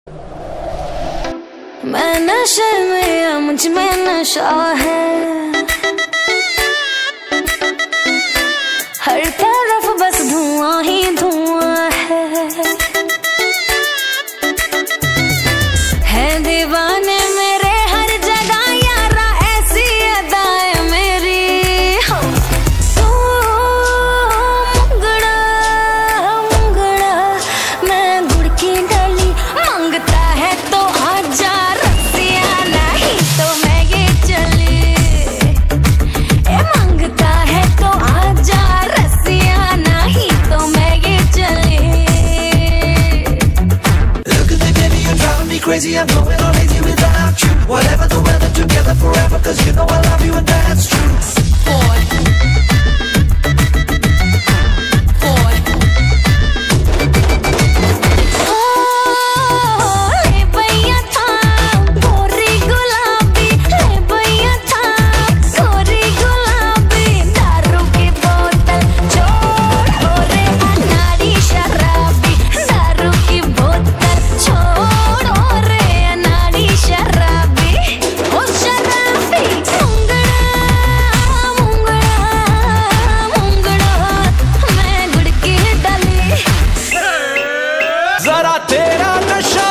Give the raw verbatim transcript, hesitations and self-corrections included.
मैं नशे में या मुझ में नशा है, हर तरफ बस धुआं ही धुआं है, है दीवाने मेरे हर जगह यारा ऐसी अदाएं मेरी। हो तू मुंगड़ा मुंगड़ा मैं गुड़ की डली, मांगता है तो आजा रसिया नहीं तो मैं ये चली, ए मांगता है तो आजा रसिया नहीं तो मैं ये चली। Look at me baby, you're driving me crazy, I'm going all lazy without you. Whatever the weather, together forever, cause you know I love you and that's true. Boy. Boy. Oh, ले भैया था गोरी गुलाबी, ले भैया था गोरी गुलाबी, दारू की बोतल छोड़ हो रे अनाड़ी शराबी, दारू की बोतल छोड़ हो रे अनाड़ी शराबी, ओ शराबी मुंगड़ा मुंगड़ा मुंगड़ा मैं गुड़ की डली। जरा तेरा नशा